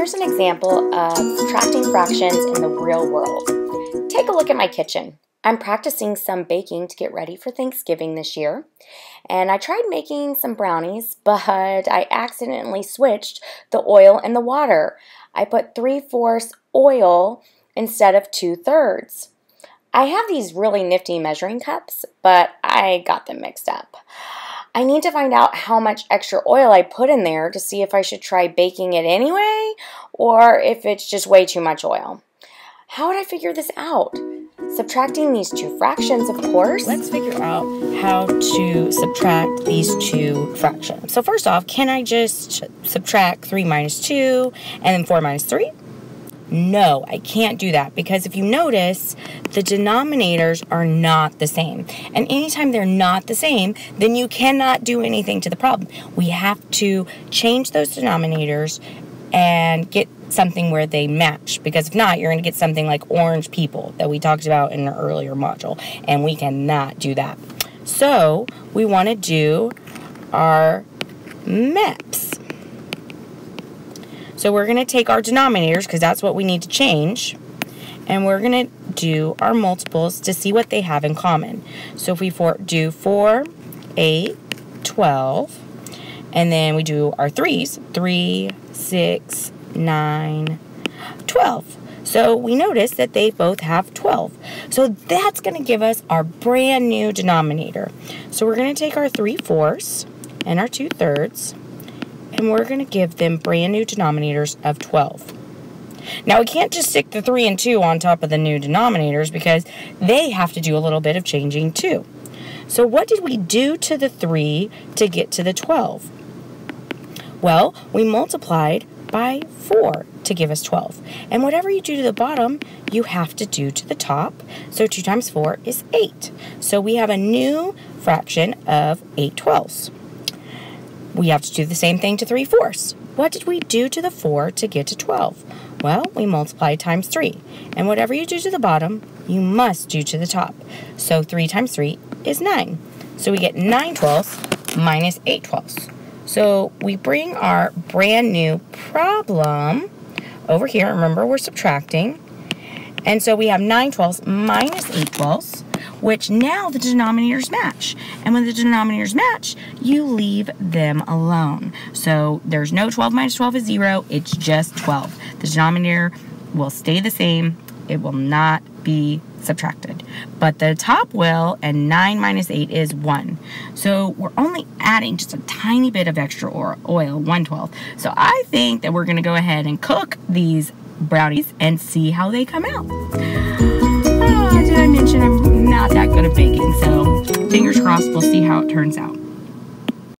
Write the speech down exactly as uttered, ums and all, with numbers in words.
here's an example of subtracting fractions in the real world. Take a look at my kitchen. I'm practicing some baking to get ready for Thanksgiving this year. And I tried making some brownies, but I accidentally switched the oil and the water. I put three-fourths oil instead of two-thirds. I have these really nifty measuring cups, but I got them mixed up. I need to find out how much extra oil I put in there to see if I should try baking it anyway, or if it's just way too much oil. How would I figure this out? Subtracting these two fractions, of course. Let's figure out how to subtract these two fractions. So first off, can I just subtract three minus two and then four minus three? No, I can't do that because if you notice, the denominators are not the same. And anytime they're not the same, then you cannot do anything to the problem. We have to change those denominators and get something where they match, because if not, you're going to get something like orange people that we talked about in an earlier module, and we cannot do that. So we want to do our maps. So we're going to take our denominators, because that's what we need to change, and we're going to do our multiples to see what they have in common. So if we for, do four, eight, twelve, and then we do our threes, three, six, nine, twelve. So we notice that they both have twelve. So that's going to give us our brand new denominator. So we're going to take our three-fourths and our two-thirds, and we're going to give them brand new denominators of twelve. Now we can't just stick the three and two on top of the new denominators because they have to do a little bit of changing too. So what did we do to the three to get to the twelve? Well, we multiplied by four to give us twelve. And whatever you do to the bottom, you have to do to the top. So two times four is eight. So we have a new fraction of eight twelfths. We have to do the same thing to three-fourths. What did we do to the four to get to twelve? Well, we multiplied times three. And whatever you do to the bottom, you must do to the top. So three times three is nine. So we get nine twelfths minus eight twelfths. So we bring our brand new problem over here. Remember, we're subtracting. And so we have nine twelfths minus eight twelfths, which now the denominators match. And when the denominators match, you leave them alone. So there's no twelve minus twelve is zero. It's just twelve. The denominator will stay the same. It will not be subtracted. But the top will, and nine minus eight is one. So we're only adding just a tiny bit of extra oil, one twelfth. So I think that we're going to go ahead and cook these brownies and see how they come out. Oh, did I mention I'm not that good at baking, so fingers crossed we'll see how it turns out.